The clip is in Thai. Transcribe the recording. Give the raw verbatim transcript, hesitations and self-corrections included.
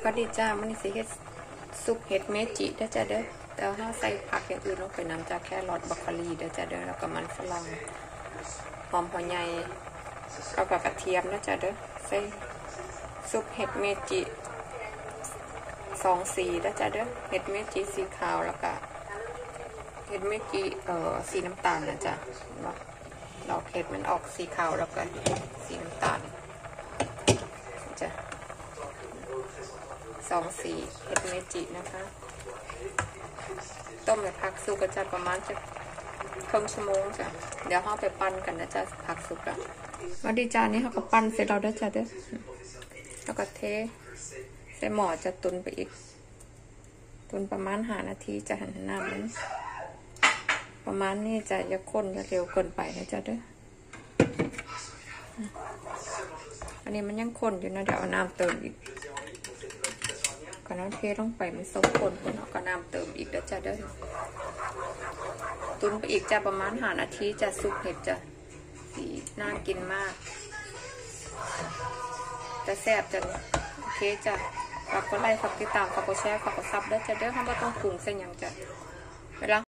ก็ดีจ้ามันนี่สิเฮ็ดซุปเห็ดเมจิได้จ้าเด้อแต่ถ้าใส่ผักอย่างอื่นลงไปน้ำจากแค่รอดบรอกโคลีได้จ้าเด้อแล้วก็มันฝรั่งหอมหัวใหญ่แล้วก็กระเทียมนะจ้าเด้อใส่ซุปเห็ดเมจิสองสีได้จ้าเด้อเห็ดเมจิสีขาวแล้วก็เห็ดเมจิเอ่อสีน้ำตาลนะจ้ะดอกเห็ดมันออกสีขาวแล้วก็สีน้ำตาลจ้ะสองสีเห็ดเมจินะคะต้มและผักสุกก็จะประมาณจะครึ่งชั่วโมงจ้ะเดี๋ยวเราไปปั้นกันนะจ๊ะผักสุกแล้วมาดีจานนี้เราก็ปั้นเสร็จแล้วด้วยจ้ะเด้อแล้วก็เทใส่หม้อจะตุนไปอีกตุนประมาณห้านาทีจะหันหน้ามันประมาณนี้จะอย่าข้นจะเร็วเกินไปนะจ๊ะเด้ออันนี้มันยังข้นอยู่นะเดี๋ยวเอาน้ำเติมอีกก็น้ำเทลงไปมันส้มข้นคนเอาก็น้ำเติมอีกแล้วจ้ะเด้อตุนไปอีกจะประมาณห้านาทีจะซุปเห็ดจะสีน่ากินมากจะแซ่บจะโอเคจ้ะฝากกดไลค์ฝากติดตามฝากกดแชร์ฝากกดซับด้วยจ้ะเด้อถ้าไม่ต้องปรุงเส้นยังจ้ะเวลา